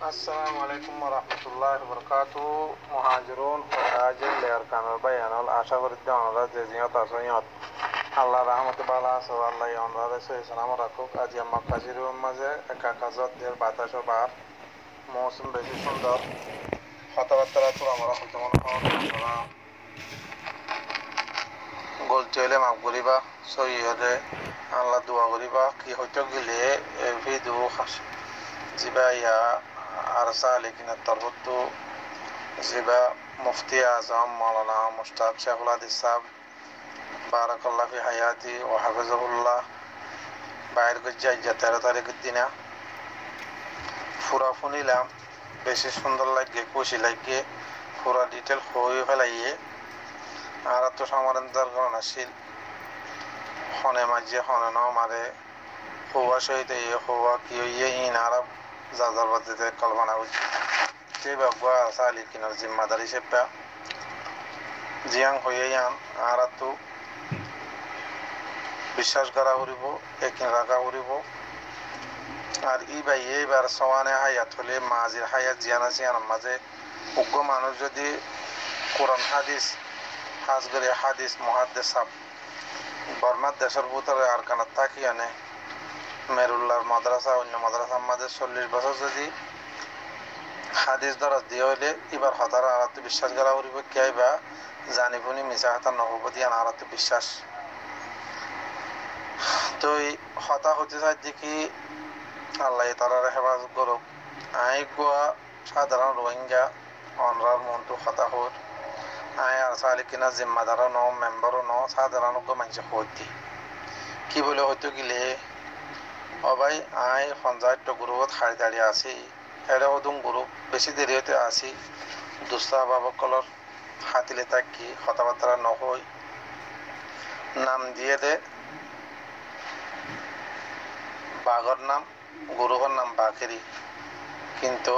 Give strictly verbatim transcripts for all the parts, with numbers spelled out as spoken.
السلام عليكم ورحمة الله وبركاته مهاجرون وهاجر لأركان البيان العشاء والدعوة على جزيرة تاسونيات আল্লাহ রহমতে বালা আছে আল্লাহ আমরা সহি সালাম রাখুক আজ আমার কাজির মাঝে একা কাজত দের বাতাস বার মৌসুম বেশি সুন্দর কথাবার্তা তো আমরা হয়তো মনে হয় গলতি হলে মাফ করিবা সহি হলে আল্লাহ দোয়া করিবা কি হয়তো গেলে ভিদু জিবা ইয়া আরসা লেকিনের তরফত জিবা মুফতি আজম মৌলানা মুশতাক শেখুল হাদিস সাহেব বারাকাল্লাহ ফি হায়াতি ও হাফিজাহুল্লাহ বাইর গজ্জা তেরো তারিখের দিনা ফুরা ফুনিলাম বেশি সুন্দর লাগে খুশি লাগে পুরা ডিটেল হয়ে ফেলাইয়ে আর তো সমাধান দরকার আসিল হনে মাঝে হনে ন মারে হওয়া সহিত ইয়ে হওয়া কি ইয়ে ইন আরব যাজার বাদিতে কল্পনা উচিত সেই বাগুয়া সালি কিনার জিম্মাদারি সেবা জিয়াং হয়ে ইয়ান আর তো বিশ্বাস করা উড়িব একিন রাখা উড়িব আর ই ভাই এইবার সমানে হায়াত হলে মাঝির হায়াত জিয়ান আছে আর মাঝে উগ্র মানুষ যদি কোরআন হাদিস হাজ করে হাদিস মহাদ্দেশ সাপ বর্মার দেশের ভিতরে আর কানার থাকি আনে মেরুল্লার মাদ্রাসা অন্য মাদ্রাসার মাঝে চল্লিশ বছর যদি হাদিস দরজ দিয়ে হইলে এবার হতার আরাতে বিশ্বাস করা উড়িব কে বা জানিবনি মিশা হাতার নহবতী আনারাতে বিশ্বাস তো এই হতা হতে চাই দেখি আল্লাহ তারা হেফাজত করুক আই গোয়া সাধারণ রোহিঙ্গা অনরার মনটো হতা হোক আই আর চালি কিনা জিম্মাদারও ন মেম্বারও ন সাধারণ মানুষ হতি কি বলে হয়তো গেলে অবাই আই পঞ্চায়েত গ্রুপত হারি দাঁড়িয়ে আছি এরা ওদুম গ্রুপ বেশি দেরি হতে আসি দুস্তা বাবকলর হাতিলে থাকি কথাবার্তা নহই নাম দিয়ে দে বাঘর নাম গরুর নাম বাঘেরি কিন্তু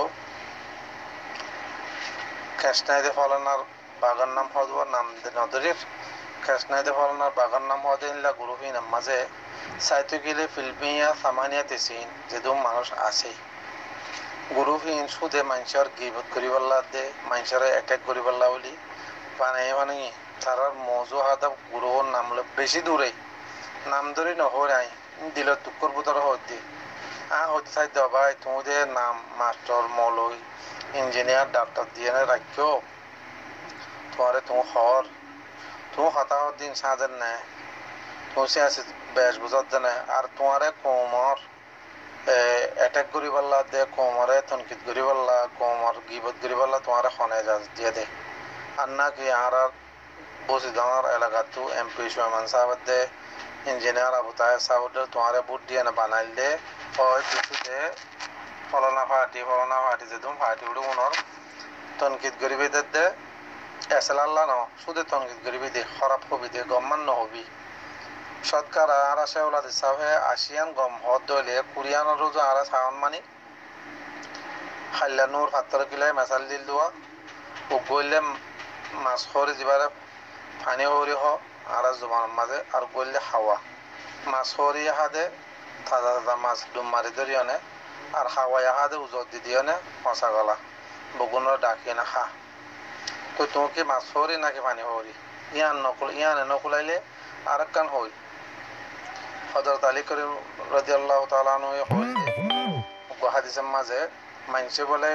কৃষ্ণাইদে ফলনার বাঘর নাম হওয়ার নাম নদীর কৃষ্ণাইদে ফলনার বাঘর নাম হওয়া দিনলা গুরুহীন মাঝে সাইতে গেলে ফিলপিয়া সামানিয়া তেসিন যেদম মানুষ আছে গুরুহীন সুদে মানুষের গিবত করিবাল্লা দে মানুষের অ্যাটাক করিবাল্লা বলি বানাই মানে তারার মজু হাদা গুরুহর নাম বেশি দূরে নাম ধরে নহর আই দিল দুঃখর ভিতরে হতে আ হতে চাই ভাই তোমাদের নাম মাস্টার মৌলই ইঞ্জিনিয়ার ডাক্তার দিয়ে রাখিও তোমারে তুমি হর তুমি হতাহত দিন সাজেন না তুমি সে আছে বেশ বুঝার জানে আর তোমারে কোমর অ্যাটাক করি পারলা দে কোমরে তনকিত করি পারলা কোমর গিবত করি পারলা তোমারে খনে যা দিয়ে দে আর না কি আর বসিদানার এলাকাতো এমপি সোমান সাহেব দে ইঞ্জিনিয়ার আবু তাহের সাহেব তোমারে বুট দিয়ে না বানাইল দে হয় কিছুতে ফলনা ফাটি ফলনা ফাটি যে তুমি ফাটি উঠে মনের তনকিত গরিবি দে এসেল আল্লাহ ন শুধু তনকিত গরিবি দে খারাপ হবি দে গম্মান হবি সৎকার আর আসে ওলাদ সাহে আসিয়ান গম হদ দলে কুরিয়ান রোজ আর সাউন মানি হাল্লা নূর ফাত্তর কিলাই মাসাল দিল দোয়া ও গইলে মাছ খরে যাবারে পানি হরি হ আর জবানের মাঝে আর গইলে হাওয়া মাছ হরি হাদে তাজা তাজা মাছ ডুম মারি ধরি আনে আর হাওয়াই হাদে উজত দি দিয়ে আনে মশা গলা বগুনের ডাকি না খা তো তুমি কি মাছ হরি নাকি পানি হরি ইয়ান নকুল ইয়ানে নকুলাইলে আর কান হই হযরত আলী করিম রাদিয়াল্লাহু তাআলা আনহু কই হাদিসের মাঝে মানুষে বলে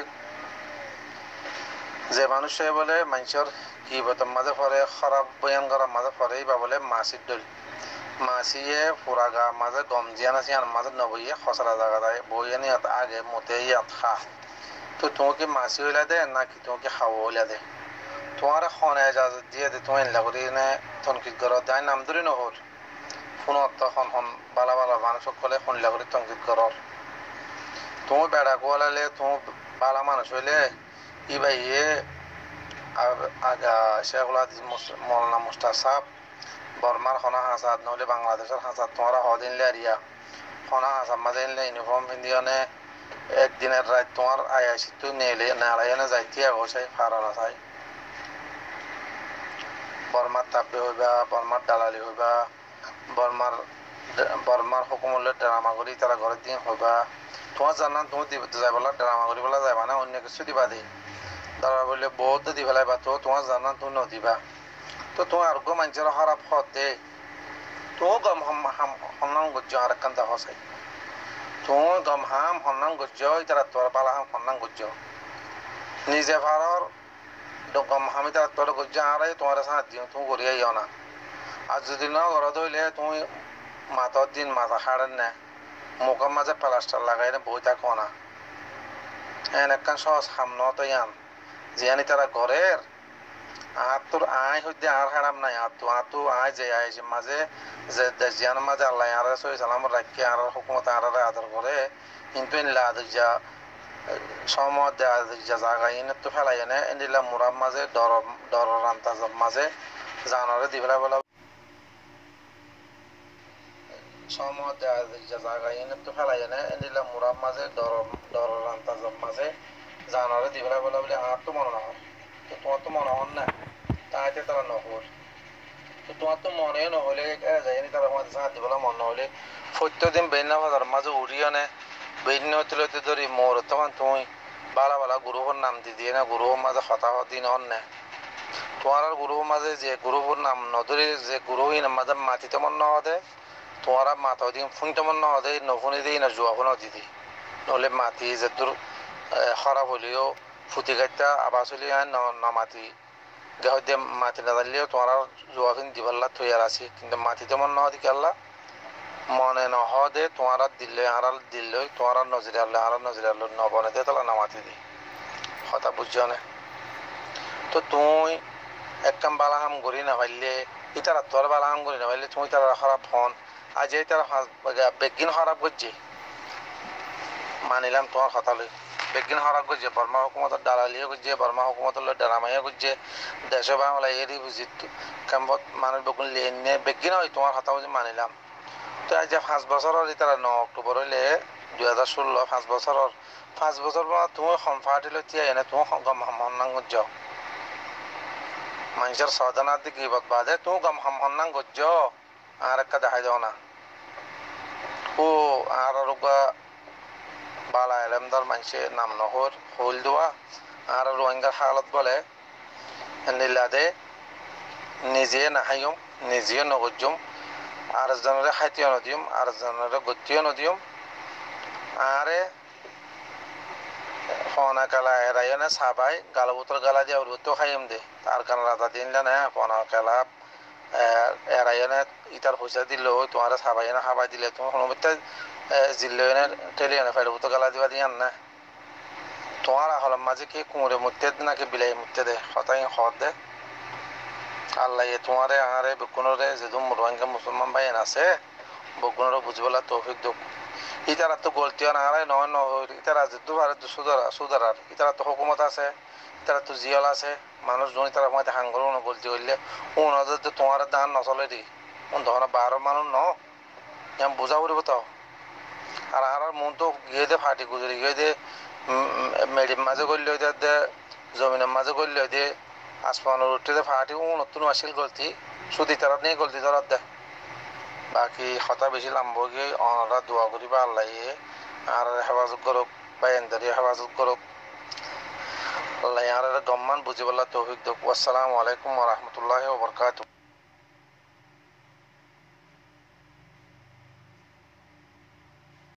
যে মানুষে বলে মানুষের গিবতের মাঝে পড়ে খারাপ বয়ান করার মাঝে পড়ে বা বলে মাসির দল মাসিয়ে পুরা গা মাঝে গম জিয়ান আছে আর মাঝে নবইয়ে খসরা জায়গা দেয় বইয়ে নিয়ে আগে মতে ইয়াত খা তো তোমাকে মাসি হইলা দে নাকি তোমাকে খাওয়া হইলা দে তোমার খনে এজাজত দিয়ে দে তুমি এনলা করি নে তনকিত করো দায় নাম ধরে নহর ফোনত খন খন বালা বালা মানুষ সকলে শুনলা করে তনকিত করর তুমি বেড়া গোয়ালালে তুমি বালা মানুষ হইলে ই ভাইয়ে আগা শেখুল হাদিস মৌলানা মুশতাক সাহেব বর্মার খনা হাসাদ নহলে বাংলাদেশের হাসাদ তোমারা হদিনলে আরিয়া খনা হাসাদ মাঝে এনলে ইউনিফর্ম পিন্ধিয়নে একদিনের রাত তোমার আয়াসি তো নেলে নাড়াইনে যাইতে আগসাই ফারানা চাই বর্মার তাব্বে হইবা বর্মার দালালি হইবা বর্মার বর্মার হুকুমলে ড্রামা করি তারা ঘরের দিন হইবা তোমার জানান তুমি যাই বলা ড্রামা করি বলা যাবা না অন্য কিছু দিবা দি তারা বললে বহুত দি ফেলাইবা তো তোমার জানান তুমি নদিবা তো তোমার আর গো মানুষের খারাপ হত দে তো গম হাম হন্নাং গজ্জ আর কান দা হসাই তো গম হাম হন্নাং গজ্জ তারা তোর বালা হাম হন্নাং গজ্জ নিজে ভারর গম হামি তারা তোর গজ্জ আর তোমার সাথ দিও তুমি করিয়া ইও না আর যদি না ঘর ধইলে তুমি মাথার দিন মাথা হাড়েন না মুখের মাঝে প্লাস্টার লাগাই না বই থাকো না এন একখান সহজ সামনে তো ইয়ান জিয়ানি তারা ঘরের আর তোর আয় হইতে আর হারাম নাই আর তো আর তো আয় যে আয় যে মাঝে যে জিয়ান মাঝে আল্লাহ আর সই সালাম রাখি আর হুকুমত আর আদর করে কিন্তু ইনলা আদর যা সময় দেয়া যা জায়গা ইনে তো ফেলাই এনে এনিলা মুরার মাঝে ডর ডর রান্তাজব মাঝে জানারে দিবেলা বলা সময় দেয়া যা জায়গা ইনে তো ফেলাই এনে এনিলা মুরার মাঝে ডর ডর রান্তাজব মাঝে জানারে দিবেলা বলা বলে আর তো মনে না হয় তো তোমার তো মনে হন না তাইতে তারা নহল তো তোমার তো মনে নহলে যায়নি তারা আমাদের সাহায্য বলা মনে হলে প্রত্যেকদিন বেন্না বাজার মাঝে উড়িয়ে নে বেন্য তুলতে ধরি মোর তখন তুমি বালা বালা গুরুহর নাম দি দিয়ে না গুরুহর মাঝে হতাহতি নন না তোমার আর গুরুহর মাঝে যে গুরুহর নাম নধরে যে গুরুহীন মাঝে মাটি তেমন ন হদে তোমার মাথা দিন ফুন তেমন ন হদে নফুনি দিই না জুয়া ফুন দিদি নহলে মাটি যে তোর খারাপ হলেও ফুটি গাইতা আবাস হলে ন মাটি দেহ দিয়ে মাটি না দিলেও তোমার জোয়াখিন দিবাল্লা তৈয়ার আছে কিন্তু মাটি তেমন নহদি আল্লাহ মনে নহদে তোমার দিলে আর দিলে তোমার নজরে আল্লাহ আর নজরে আল্লাহ নবনে দে তাহলে না মাটি দি হতা বুঝছো না তো তুই একদম বালাহাম করি না পাইলে ইতারা তোর বালাহাম করি না পাইলে তুমি তারা খারাপ হন আজ এই তারা বেগিন খারাপ করছে মানিলাম তোমার কথা লই বেগিন হরাক করছে বর্মা হুকুমতের দালালিও করছে বর্মা হুকুমতের ডেরামাইও করছে দেশে বাংলা এরই বুঝি কেমত মানুষ বেগুন লিয়ে নিয়ে বেগিন হয় তোমার কথা বুঝি মানিলাম তো আজ পাঁচ বছরের তারা ন অক্টোবর হইলে দুই হাজার ষোলো পাঁচ বছরের পাঁচ বছর পর তুমি সম্পাদিল তিয়া এনে তুমি সন্নাং করছ মানুষের সাধনার দিকে বাদে তুমি গম সন্নাং করছ আর একটা দেখাই যাও না ও আর বালা এলেমদার মানুষে নাম নহর হইল দেওয়া আর রোহিঙ্গার হালত বলে নীলাদে নিজে নাহাইম নিজেও নগজ্যম আর জনের খাইতেও নদিম আর জনের গতিও নদিম আরে ফনা কালা এরাইনে সাবাই গালা বুতর গালা দিয়ে ওরতো খাইম দে তার কারণ রাতা দিনলে না ফনা কালা এরাইনে ইটার পয়সা দিল তোমার সাবাই না খাবাই দিলে তুমি কোনো জিল্লে টেলে এনে ফেলে বুতো গালা দিবা দিয়ান না তোমার হলাম মাঝে কি কুমড়ে মুতে নাকি বিলাই মুতে দে হতাই হত দে আল্লাহ তোমারে আরে বেকুনরে যেদু রোহিঙ্গা মুসলমান ভাই আছে বকুনরে বুঝবলা তৌফিক দুঃখ ইতারা তো গলতিও না আরে নয় নয় ইতারা যেদু ভারে সুদারা সুদারার ইতারা তো হুকুমত আছে ইতারা তো জিয়াল আছে মানুষ জন ইতারা মাঝে হাঙ্গল গলতি করলে ওনাদের তো তোমার দান নচলে দি ধর বারো মানুষ ন আমি বুঝা পড়ব তো আর আর মন তো গিয়ে দে ফাটি গুজরি গিয়ে দে মেডির মাঝে করলে দে জমিনের মাঝে করলে দে আসমানের উঠে দে ফাটি ও নতুন আসিল গলতি শুধু তারা নিয়ে গলতি ধরার দে বাকি হতা বেশি লাম্ব গিয়ে অনরা দোয়া করিবা আল্লাহ আর হেফাজত করুক বা এন্দারি হেফাজত করুক আল্লাহ আর গম্মান বুঝি বললা তৌফিক দুঃখ আসসালামু আলাইকুম ওয়া রাহমাতুল্লাহি ওয়া বারাকাতুহু।